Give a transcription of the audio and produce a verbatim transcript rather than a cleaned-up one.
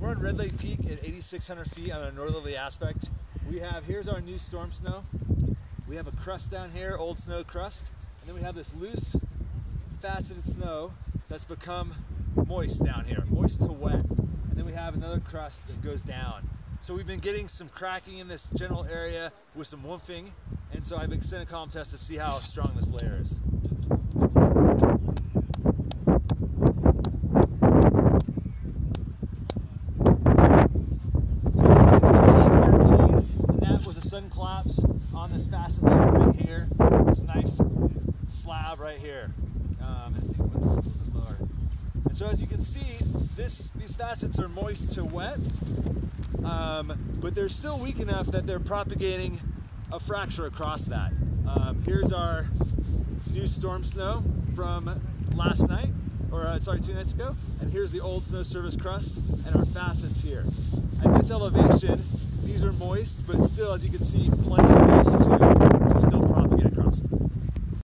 We're on Red Lake Peak at eighty-six hundred feet on a northerly aspect. We have, here's our new storm snow. We have a crust down here, old snow crust, and then we have this loose, faceted snow that's become moist down here, moist to wet. And then we have another crust that goes down. So we've been getting some cracking in this general area with some woofing, and so I've extended column test to see how strong this layer is. So this is a P thirteen, and that was a sudden collapse on this facet layer right here, this nice slab right here. Um, and so as you can see, this these facets are moist to wet, um, but they're still weak enough that they're propagating a fracture across that. Um, here's our new storm snow from last night, or uh, sorry, two nights ago, and here's the old snow surface crust and our facets here. At this elevation, these are moist, but still, as you can see, plenty of loose too.